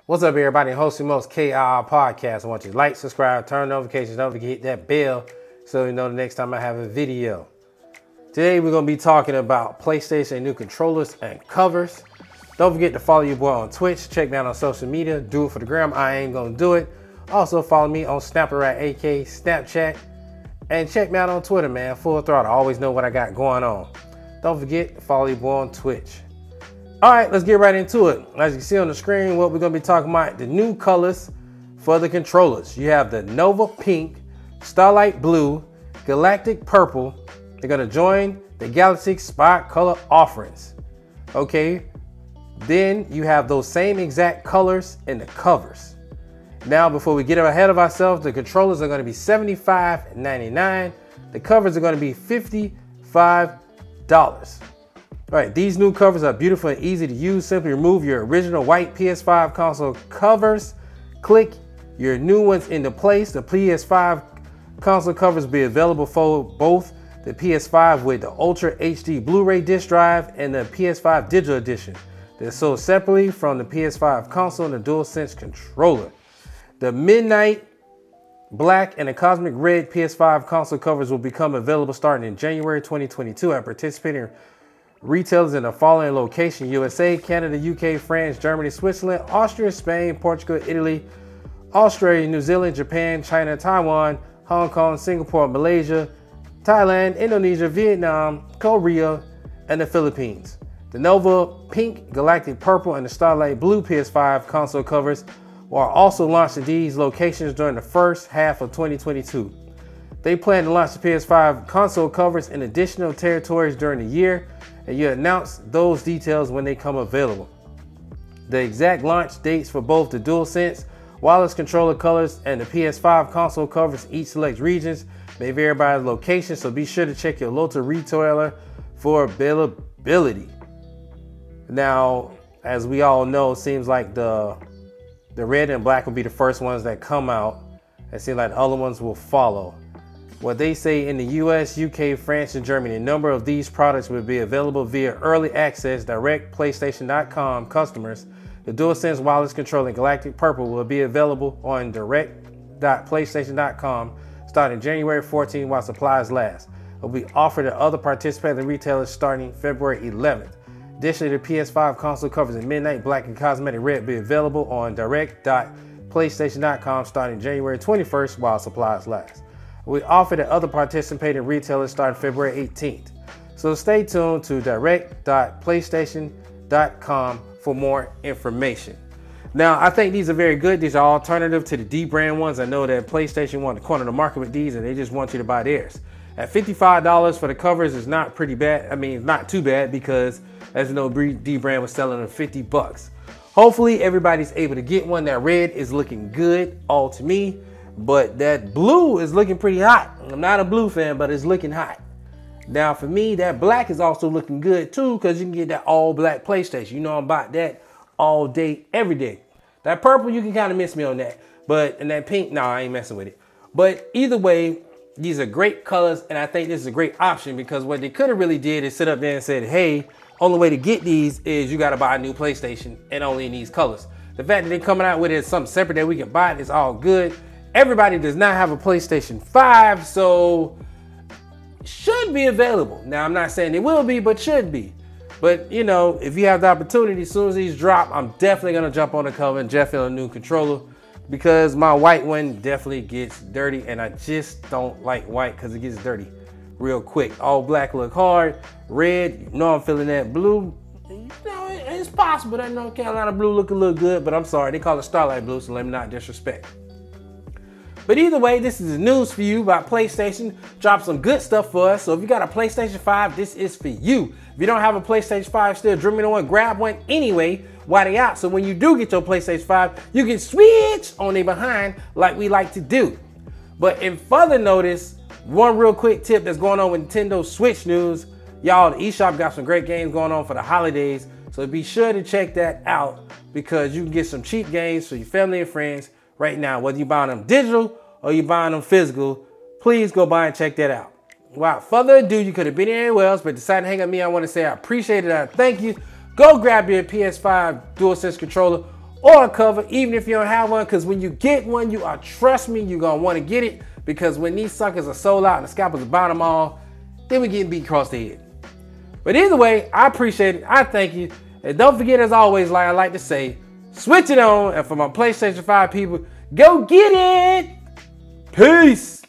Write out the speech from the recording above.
What's up, everybody? Hosting most KIR podcast. I want you to like, subscribe, turn notifications. Don't forget to hit that bell so you know the next time I have a video. Today we're going to be talking about PlayStation new controllers and covers. Don't forget to follow your boy on Twitch. Check me out on social media. Do it for the gram. I ain't going to do it. Also follow me on Snapchat, aka Snapchat. And check me out on Twitter, man. Full throttle. I always know what I got going on. Don't forget to follow your boy on Twitch. All right, let's get right into it. As you can see on the screen, what we're going to be talking about, the new colors for the controllers. You have the Nova Pink, Starlight Blue, Galactic Purple. They're going to join the Galaxy Spot color offerings. Okay, then you have those same exact colors in the covers. Now, before we get ahead of ourselves, the controllers are going to be $75.99. The covers are going to be $55. All right, these new covers are beautiful and easy to use. Simply remove your original white PS5 console covers. Click your new ones into place. The PS5 console covers will be available for both the PS5 with the Ultra HD Blu-ray disc drive and the PS5 Digital Edition. They're sold separately from the PS5 console and the DualSense controller. The Midnight Black and the Cosmic Red PS5 console covers will become available starting in January 2022 at participating retailers in the following locations: USA, Canada, UK, France, Germany, Switzerland, Austria, Spain, Portugal, Italy, Australia, New Zealand, Japan, China, Taiwan, Hong Kong, Singapore, Malaysia, Thailand, Indonesia, Vietnam, Korea, and the Philippines. The Nova Pink, Galactic Purple, and the Starlight Blue PS5 console covers are also launched at these locations during the first half of 2022. They plan to launch the PS5 console covers in additional territories during the year, and you announce those details when they come available. The exact launch dates for both the DualSense wireless controller colors and the PS5 console covers in each select regions may vary by location, so be sure to check your local retailer for availability. Now, as we all know, it seems like the red and black will be the first ones that come out. It seems like the other ones will follow. What they say in the US, UK, France, and Germany, a number of these products will be available via early access direct PlayStation.com customers. The DualSense wireless controller Galactic Purple will be available on direct.playstation.com starting January 14 while supplies last. It will be offered at other participating retailers starting February 11th. Additionally, the PS5 console covers in Midnight Black and Cosmetic Red will be available on direct.playstation.com starting January 21st while supplies last. We offered at other participating retailers starting February 18th. So stay tuned to direct.playstation.com for more information. Now, I think these are very good. These are alternative to the D brand ones. I know that PlayStation wanted to corner the market with these and they just want you to buy theirs. At $55 for the covers is not pretty bad. I mean, not too bad because as you know, D brand was selling them $50. Hopefully everybody's able to get one. That red is looking good all to me. But that blue is looking pretty hot. I'm not a blue fan, but it's looking hot. Now for me, that black is also looking good too, because you can get that all black PlayStation. You know I'm about that all day, every day. That purple, you can kind of miss me on that. But in that pink, no, I ain't messing with it. But either way, these are great colors, and I think this is a great option because what they could have really did is sit up there and said, hey, only way to get these is you got to buy a new PlayStation and only in these colors. The fact that they're coming out with it as something separate that we can buy it is all good. Everybody does not have a PlayStation 5, so should be available. Now, I'm not saying it will be, but should be. But, you know, if you have the opportunity, as soon as these drop, I'm definitely going to jump on the cover and Jeff a new controller because my white one definitely gets dirty, and I just don't like white because it gets dirty real quick. All black look hard. Red, you know I'm feeling that. Blue, you know, it's possible that North Carolina blue look a little good, but I'm sorry. They call it Starlight Blue, so let me not disrespect. But either way, this is the news for you about PlayStation. Drop some good stuff for us. So if you got a PlayStation 5, this is for you. If you don't have a PlayStation 5 still dreaming of one, grab one anyway while they out. So when you do get your PlayStation 5, you can switch on their behind like we like to do. But in further notice, one real quick tip that's going on with Nintendo Switch news. Y'all, the eShop got some great games going on for the holidays. So be sure to check that out because you can get some cheap games for your family and friends right now. Whether you're buying them digital or you're buying them physical, please go by and check that out. Without further ado, you could have been anywhere else, but decided to hang up me. I want to say I appreciate it. I thank you. Go grab your PS5 DualSense controller or a cover, even if you don't have one, because when you get one, trust me, you're going to want to get it, because when these suckers are sold out and the scalpers are buying them all, then we getting beat across the head. But either way, I appreciate it. I thank you. And don't forget, as always, like I like to say, switch it on. And for my PlayStation 5 people, go get it. Peace.